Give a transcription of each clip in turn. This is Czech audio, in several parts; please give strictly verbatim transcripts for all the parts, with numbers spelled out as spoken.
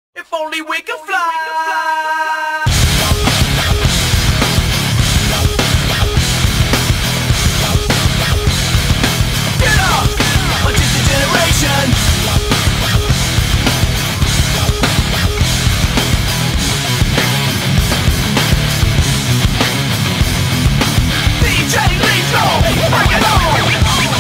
If only we could fly. Get up, a distant generation. D J Lethal, bring it on.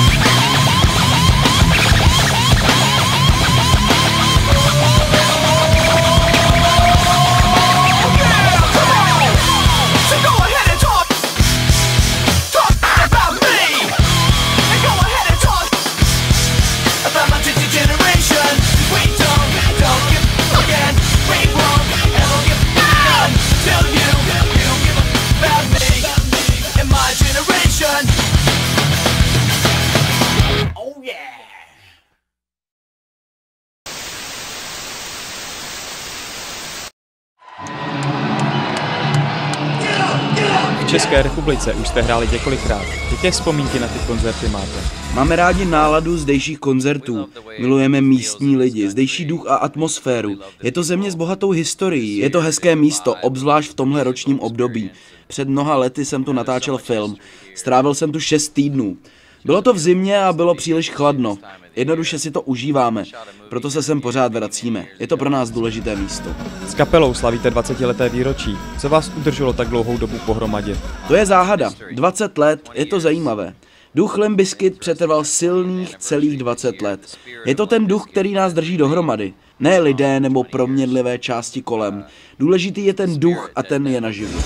V České republice už jste hráli několikrát. Jaké vzpomínky na ty koncerty máte? Máme rádi náladu zdejších koncertů. Milujeme místní lidi, zdejší duch a atmosféru. Je to země s bohatou historií, je to hezké místo, obzvlášť v tomhle ročním období. Před mnoha lety jsem tu natáčel film. Strávil jsem tu šest týdnů. Bylo to v zimě a bylo příliš chladno. Jednoduše si to užíváme, proto se sem pořád vracíme. Je to pro nás důležité místo. S kapelou slavíte dvacetileté výročí. Co vás udrželo tak dlouhou dobu pohromadě? To je záhada. dvacet let, je to zajímavé. Duch Limp Bizkit přetrval silných celých dvacet let. Je to ten duch, který nás drží dohromady. Ne lidé nebo proměnlivé části kolem. Důležitý je ten duch a ten je naživu.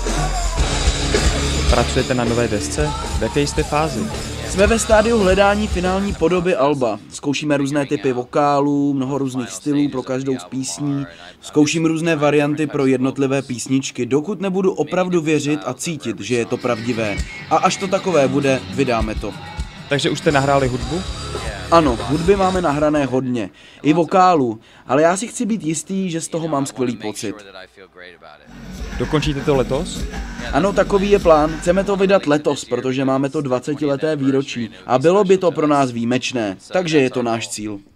Pracujete na nové desce? V jaké jste fázi? Jsme ve stádiu hledání finální podoby alba. Zkoušíme různé typy vokálů, mnoho různých stylů pro každou z písní. Zkouším různé varianty pro jednotlivé písničky, dokud nebudu opravdu věřit a cítit, že je to pravdivé. A až to takové bude, vydáme to. Takže už jste nahráli hudbu? Ano, hudby máme nahrané hodně, i vokálů, ale já si chci být jistý, že z toho mám skvělý pocit. Dokončíte to letos? Ano, takový je plán. Chceme to vydat letos, protože máme to dvacetileté výročí a bylo by to pro nás výjimečné, takže je to náš cíl.